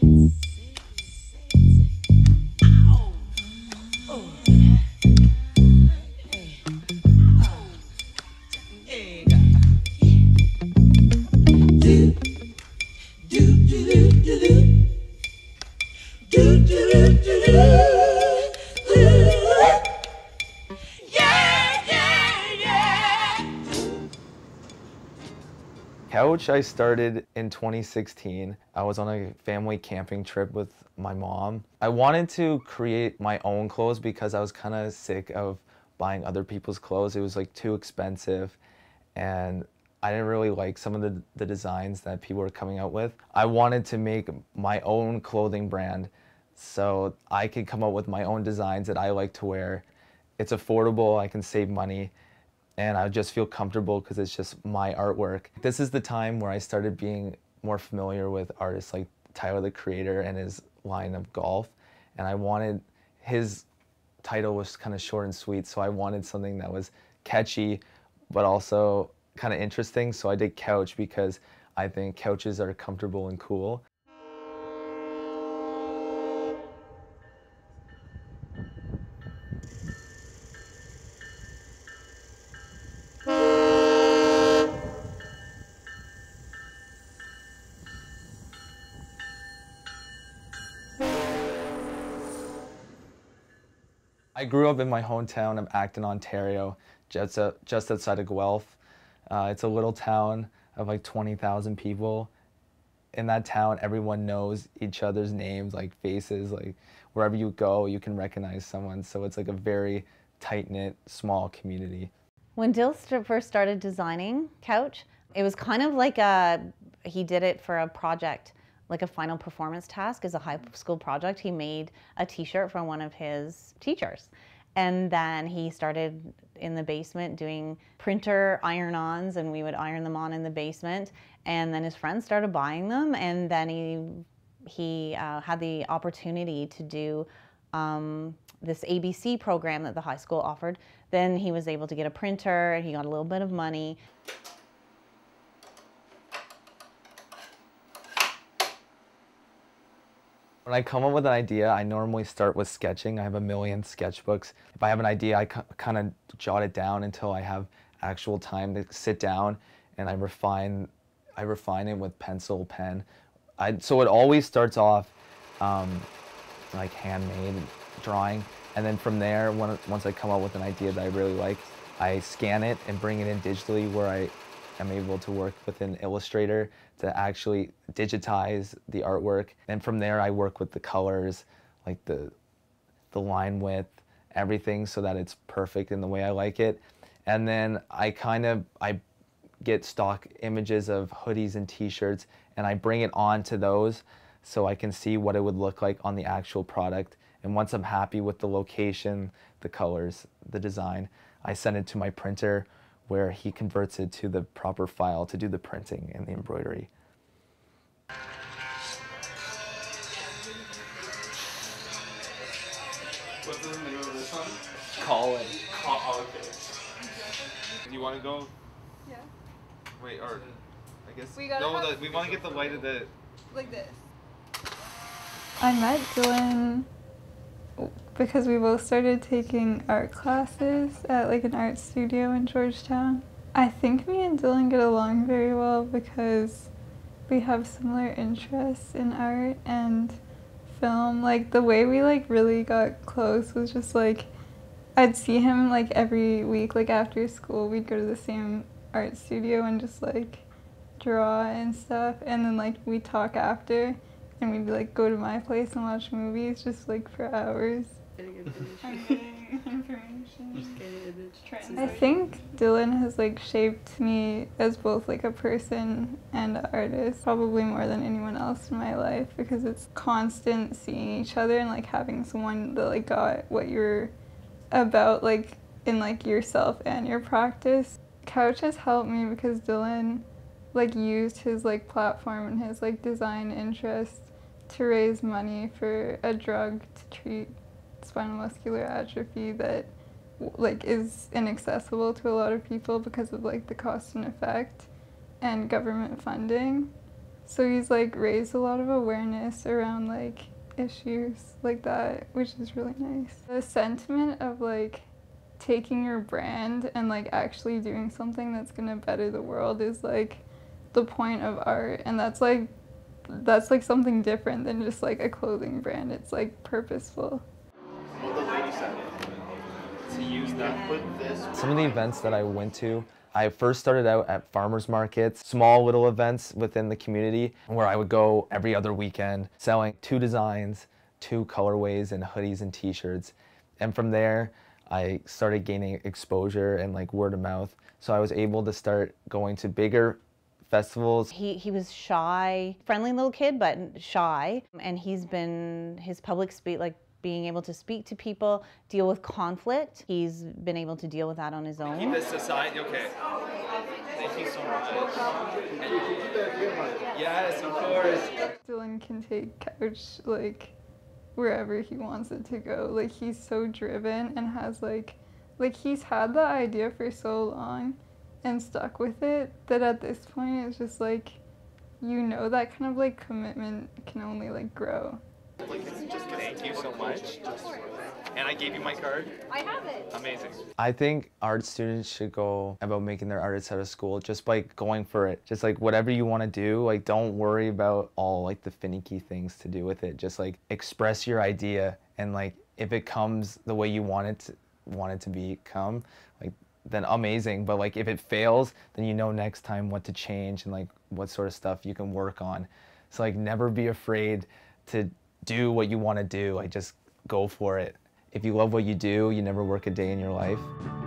Couch I started in 2016. I was on a family camping trip with my mom. I wanted to create my own clothes because I was kind of sick of buying other people's clothes. It was like too expensive and I didn't really like some of the designs that people were coming out with. I wanted to make my own clothing brand so I could come up with my own designs that I like to wear. It's affordable, I can save money, and I just feel comfortable because it's just my artwork. This is the time where I started being more familiar with artists like Tyler the Creator and his line of golf, and I wanted, his title was kind of short and sweet, so I wanted something that was catchy but also kind of interesting, so I did couch because I think couches are comfortable and cool. I grew up in my hometown of Acton, Ontario, just outside of Guelph. It's a little town of like 20,000 people. In that town, everyone knows each other's names, like faces, like wherever you go, you can recognize someone. So it's like a very tight-knit, small community. When Dill first started designing Couch, it was kind of like he did it for a project, like a final performance task as a high school project. He made a t-shirt for one of his teachers. And then he started in the basement doing printer iron-ons, and we would iron them on in the basement. And then his friends started buying them, and then he had the opportunity to do this ABC program that the high school offered. Then he was able to get a printer, and he got a little bit of money. When I come up with an idea, I normally start with sketching. I have a million sketchbooks. If I have an idea, I kind of jot it down until I have actual time to sit down and I refine it with pencil, pen. So it always starts off like handmade drawing, and then from there, once I come up with an idea that I really like, I scan it and bring it in digitally where I am able to work with an illustrator to actually digitize the artwork. And from there, I work with the colors, like the line width, everything, so that it's perfect in the way I like it. And then I get stock images of hoodies and t-shirts, and I bring it onto those so I can see what it would look like on the actual product. And once I'm happy with the location, the colors, the design, I send it to my printer where he converts it to the proper file to do the printing and the embroidery. What's the name of this one? Call it. Oh, okay. Do you want to go? Yeah. Wait, or I guess We gotta no. have- We want to get the light of the. Like this. I met Dylan because we both started taking art classes at like an art studio in Georgetown. I think me and Dylan get along very well because we have similar interests in art and film. Like the way we like really got close was just like I'd see him like every week, like after school we'd go to the same art studio and just like draw and stuff, and then like we'd talk after and we'd like go to my place and watch movies just like for hours. I think Dylan has like shaped me as both like a person and an artist, probably more than anyone else in my life, because it's constant seeing each other and like having someone that like got what you're about like in like yourself and your practice. Couch has helped me because Dylan like used his like platform and his like design interest to raise money for a drug to treat spinal muscular atrophy that like is inaccessible to a lot of people because of like the cost and effect and government funding. So he's like raised a lot of awareness around like issues like that, which is really nice. The sentiment of like taking your brand and like actually doing something that's gonna better the world is like the point of art, and that's like something different than just like a clothing brand. It's like purposeful. To use that. Some of the events that I went to, I first started out at farmers markets, small little events within the community where I would go every other weekend selling 2 designs, 2 colorways and hoodies and t-shirts. And from there, I started gaining exposure and like word of mouth. So I was able to start going to bigger festivals. He was shy, friendly little kid, but shy. And he's been, his public speak, like being able to speak to people, deal with conflict. He's been able to deal with that on his own. Keep this aside, okay. Thank you so much. Yes, of course. Dylan can take Couch like wherever he wants it to go. Like he's so driven and has like he's had the idea for so long and stuck with it that at this point it's just like, you know, that kind of like commitment can only like grow. Thank you so much. And I gave you my card. I have it. Amazing. I think art students should go about making their artists out of school just by going for it. Just like whatever you want to do, like don't worry about all like the finicky things to do with it. Just like express your idea, and like if it comes the way you want it to become, like then amazing. But like if it fails, then you know next time what to change and like what sort of stuff you can work on. So like never be afraid to do what you want to do. Like just go for it. If you love what you do, you never work a day in your life.